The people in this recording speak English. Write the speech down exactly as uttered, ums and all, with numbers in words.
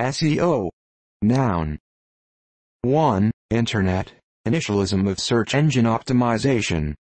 S E O. Noun. one. Internet. Initialism of search engine optimization.